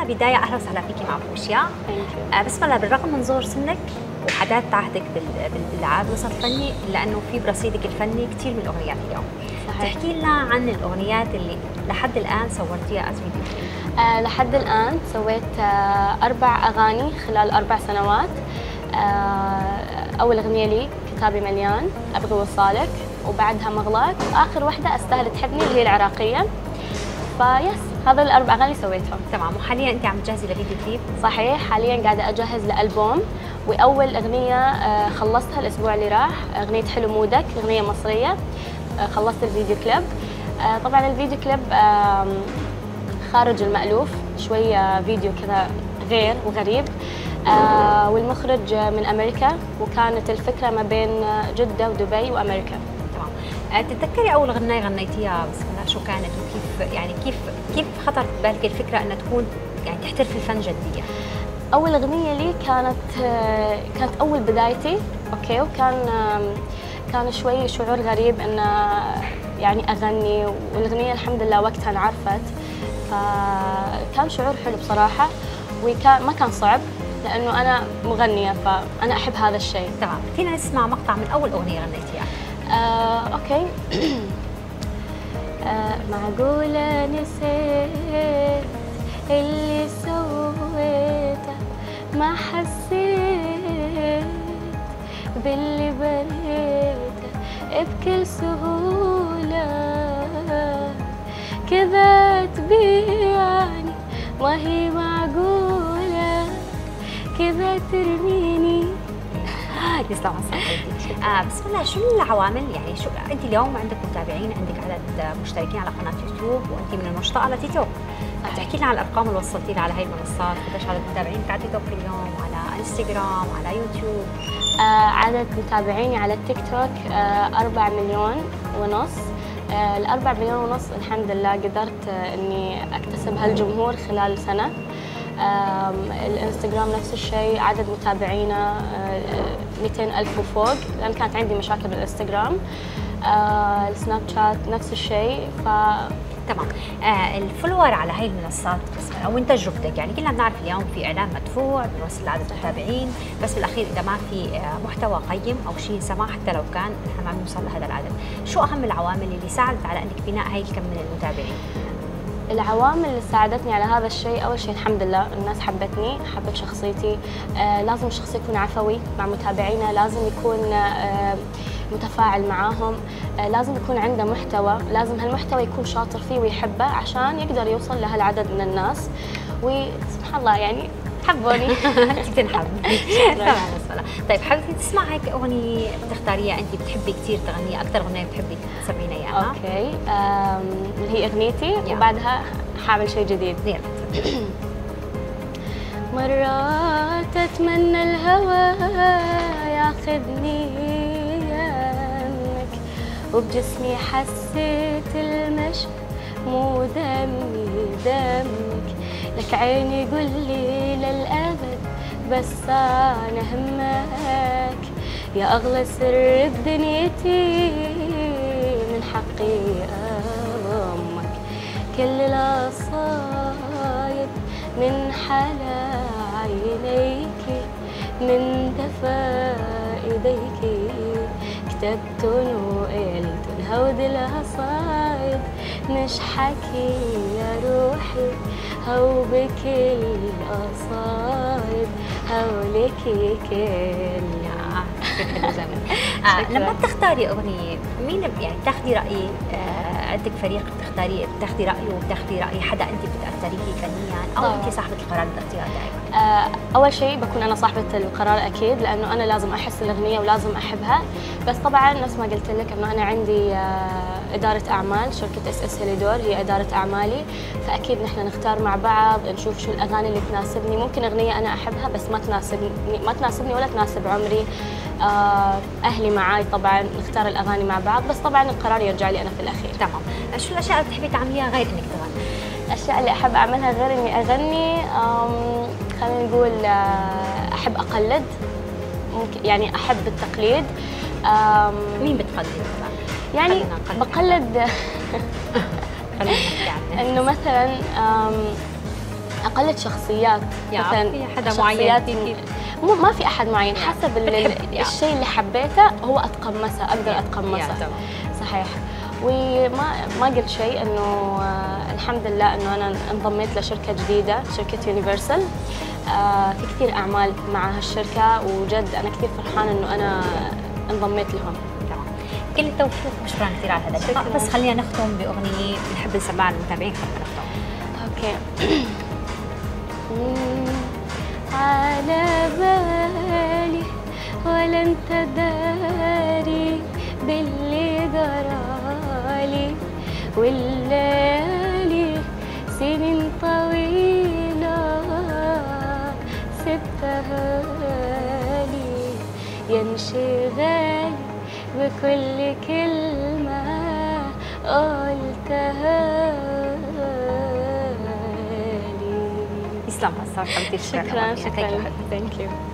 لنا بدايه اهلا وسهلا فيكي مع فوشيا. بسم الله، بالرغم من صغر سنك وحداثة عهدك بالالعاب الوسط الفني الا انه في برصيدك الفني كثير من الاغنيات اليوم. صحيح. تحكي لنا عن الاغنيات اللي لحد الان صورتيها از فيديو كليب. لحد الان سويت 4 اغاني خلال 4 سنوات. اول اغنيه لي كتابي مليان، ابغي وصالك، وبعدها مغلاك، واخر واحده استاهل تحبني اللي هي العراقيه. فيس، هذا الاربع اغاني سويتهم. تمام. وحاليا انت عم تجهزي لفيديو كليب؟ صحيح، حاليا قاعده اجهز لالبوم، واول اغنيه خلصتها الاسبوع اللي راح، اغنيه حلو مودك، اغنيه مصريه. خلصت الفيديو كليب. طبعا الفيديو كليب خارج المألوف شويه، فيديو كذا غير وغريب. والمخرج من امريكا، وكانت الفكره ما بين جده ودبي وامريكا. تمام. تتذكري اول غنايه غنيتيها بس شو كانت، وكيف يعني كيف خطرت ببالك الفكره انها تكون يعني تحترفي الفن جديا؟ اول اغنيه لي كانت اول بدايتي، اوكي، كان شوي شعور غريب انه يعني اغني، والاغنيه الحمد لله وقتها انعرفت، فكان شعور حلو بصراحه، ما كان صعب لانه انا مغنيه، فانا احب هذا الشيء. تمام. فينا نسمع مقطع من اول اغنيه غنيتيها؟ اوكي. معقولة نسيت اللي سويته، ما حسيت باللي بنيته بكل سهولة، كذا تبيعني ما هي معقولة، كذا ترميني. يسلم عساك. بسم الله، شو العوامل يعني شو انت اليوم عندك متابعين، عندك عدد مشتركين على قناه يوتيوب، وانت من النشطاء على تيك توك. تحكي لنا عن الارقام اللي وصلتي لها على هي المنصات، قديش عدد متابعينك على تيك توك اليوم، على انستغرام، على يوتيوب؟ عدد متابعيني على التيك توك 4 مليون ونص. ال4 مليون ونص الحمد لله قدرت اني اكتسب هالجمهور خلال سنه. الانستغرام نفس الشيء، عدد متابعينا 200,000 وفوق، لان كانت عندي مشاكل بالانستغرام. السناب شات نفس الشيء. تمام. الفولور على هاي المنصات او من تجربتك، يعني كلنا بنعرف اليوم في اعلان مدفوع بيوصل لعدد المتابعين، بس بالاخير اذا ما في محتوى قيم او شيء سماح حتى لو كان نحن ما بنوصل لهذا العدد. شو اهم العوامل اللي ساعدت على انك بناء هاي الكم من المتابعين؟ العوامل اللي ساعدتني على هذا الشيء، اول شيء الحمد لله الناس حبتني، حبت شخصيتي. لازم الشخص يكون عفوي مع متابعينا، لازم يكون متفاعل معاهم، لازم يكون عنده محتوى، لازم هالمحتوى يكون شاطر فيه ويحبه عشان يقدر يوصل لهالعدد من الناس. وسبحان الله يعني حبوني. انت تنحب. تمام. طيب حبيتي تسمع هيك اغنيه تختاريها انت بتحبي كثير تغنيها، اكثر اغنيه بتحبي تسمعينا اياها؟ اوكي. اللي هي اغنيتي، وبعدها حاعمل شيء جديد. يلا. مرات اتمنى الهوى ياخذني يمك، وبجسمي حسيت المشي مو دمك، لك عيني قولي للأبد بس أنا همك، يا أغلى سر بدنيتي من حقي أمك، كل الأصايب من حلا عينيكي، من دفا إيديكي، كتبتن وقلتن هود القصايد، مش حكي يا روحي هو بكل قصايد، هولكي كل. لما بتختاري اغنيه مين يعني بتاخذي راي؟ عندك فريق بتاخذي رايه وبتاخذي راي حدا انت بتاثريه فنيا، او انت صاحبه القرار بالاختيار دائما؟ اول شيء بكون انا صاحبه القرار اكيد، لانه انا لازم احس الاغنيه ولازم احبها. بس طبعا نفس ما قلت لك انه انا عندي اداره اعمال، شركه اس هيليدور هي اداره اعمالي، فاكيد نحن نختار مع بعض، نشوف شو الاغاني اللي تناسبني. ممكن اغنيه انا احبها بس ما تناسبني ولا تناسب عمري. اهلي معاي طبعا، نختار الاغاني مع بعض، بس طبعا القرار يرجع لي انا في الاخير. تمام. شو الاشياء اللي بتحبي تعمليها غير انك تغني؟ الاشياء اللي احب اعملها غير اني اغني، خلينا نقول احب اقلد، ممكن يعني احب التقليد. مين بتقلد؟ يعني بقلد انه مثلا أقلد شخصيات مثلا في حدا معين؟ ما في أحد معين، حسب الشيء اللي حبيته هو أتقمصه، أقدر أتقمصه. صحيح. وما قلت شيء إنه الحمد لله إنه أنا انضميت لشركة جديدة، شركة يونيفرسال. في كثير أعمال مع هالشركة، وجد أنا كثير فرحانة إنه أنا انضميت لهم. كل التوفيق وشكرا كثير على هذا اللقاء. بس خلينا نختم بأغنية بنحب نسمعها للمتابعين حتى نختم. اوكي. على بالي ولا انت داري باللي جرالي، والليالي سنين طويلة سبتها لي، يا انشغالي بكل كلمة قلتها لي. يسلم هالصوت حبيبتي. شكرا. ثانك يو.